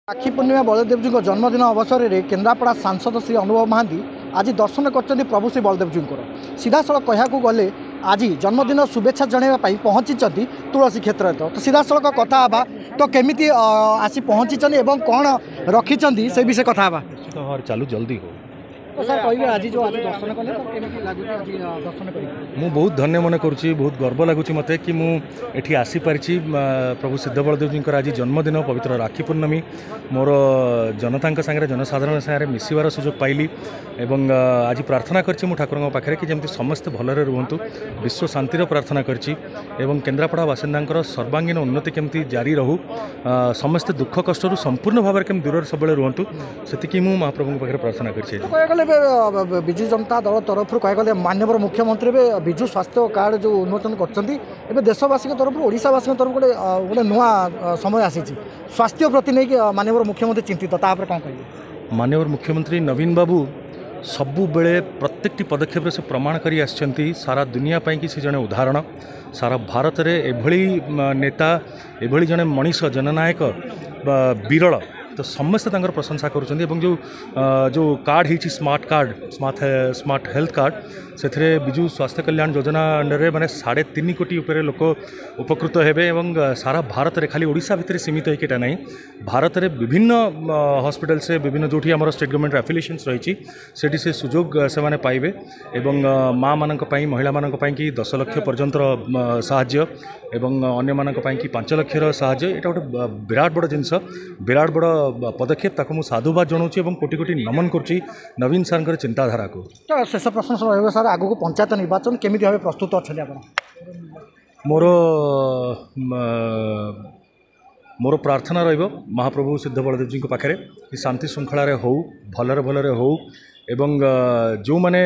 राखी पूर्णिमा बलदेव जी जन्मदिन अवसर में केन्द्रापड़ा सांसद श्री अनुभव महांती आज दर्शन कर प्रभु श्री बलदेव जी सीधा सड़क कहू गले आज जन्मदिन शुभेच्छा जनवाई पहुंची तुलसी क्षेत्र तो सीधा सड़क कथा हाँ तो केमी आसी पहुंची कौन रखी से विषय कथा हाँ चालू जल्दी हो तो सर कहे आज जो आज दर्शन कले तो केमी लगुच आज दर्शन कर मु बहुत धन्य मन करुँची बहुत गर्व लगुच मत कि मुझे आसीपारी प्रभु सिद्ध बलदेव जी आज जन्मदिन पवित्र राखी पूर्णमी मोर जनता सागर जनसाधारण सागर मिसबार सुजोग पाइली एवं आज प्रार्थना करछि ठाकुर पाखे कि जमी समस्ते भलरे रुहतु विश्व शांतिर प्रार्थना करछि एवं केन्द्रापड़ा बासिंदा सर्वांगीन उन्नति केमती जारी रहू समस्ते दुख कष्ट संपूर्ण भाव में दूर सब रुहतु से महाप्रभु पाखे प्रार्थना कर विजु जनता दल तरफ कह माननीय मुख्यमंत्री विजु स्वास्थ्य कार्ड जो उन्मोचन कर देशवासी तरफ ओडिशावासी तरफ गोटे नुआ समय आसी स्वास्थ्य प्रति नहीं माननीय मुख्यमंत्री चिंतित तापर कौन कह माननीय मुख्यमंत्री नवीन बाबू सबु बेले प्रत्येक पदक्षेप से प्रमाण करी आछंती सारा दुनिया पाई कि से जने उदाहरण सारा भारत में एभली नेता एभली जने मनीष जननायक विरल तो समस्ते तांकर प्रशंसा करुँच जो कार्ड है स्मार्ट हेल्थ कार्ड से विजु स्वास्थ्य कल्याण योजना अंडर माने 3.5 कोटी उपरे लोक उपकृत हेबे एवं सारा भारत में खाली ओडिशा भितर सीमित होइकेटा नहीं भारत में विभिन्न हॉस्पिटल से विभिन्न जोठी आमर स्टेट गवर्नमेंट एफिलिएशंस रही सेठी से सुजोग से माने पाइबे एवं माँ मानक पई महिला मानक पई कि 10 लाख पर्यंत साहाय्य एवं अन्य मानक पई कि 5 लाख साहाय्य एटा गोटे विराट बड़ जिनस विराट बड़ पदक्षेप ताको मु साधुवाद जनाऊँगी और कोटि कोटि नमन करुँची नवीन सार चिंताधारा को। तो शेष प्रश्न रहा सर आगू पंचायत निर्वाचन केमी भाव प्रस्तुत अच्छा मोर मोर प्रार्थना रहिबो महाप्रभु सिद्ध बलदेव जी पाखे कि शांति श्रृंखला हो भलरे भलरे हो एवं जो माने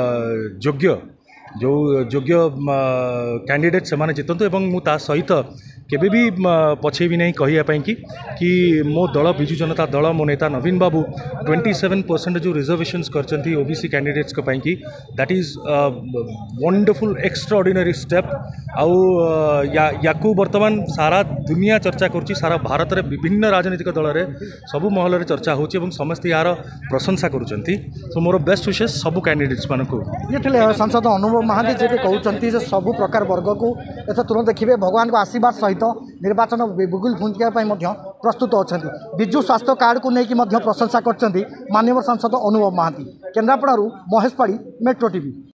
योग्य कैंडिडेट से माने जितंतु एवं मु ता सहित केबे भी पछेबी नहीं कहियापाई कि मो दल विजु जनता दल मो नेता नवीन बाबू 27% जो रिजर्वेशंस करचंती ओबीसी कैंडिडेट्स को पाई कि that is wonderful extraordinary step आउ याकू वर्तमान सारा दुनिया चर्चा करुच्ची सारा भारत में विभिन्न राजनीतिक दल में सबू महल में चर्चा होची एवं समस्त यार प्रशंसा करुचंती सो मोर बेस्ट विशेष सबू कैंडिडेट्स मानक ये थे सांसद अनुभव महांती जी कहते हैं सबू प्रकार वर्ग को एत तुरंत देखिए भगवान को आशीर्वाद सहित निर्वाचन बुगुल फुंकिया प्रस्तुत अच्छा विजु स्वास्थ्य कार्ड को लेकिन प्रशंसा कर माननीय सांसद अनुभव महांती केन्द्रापड़ा महेश पाड़ी मेट्रो टीवी।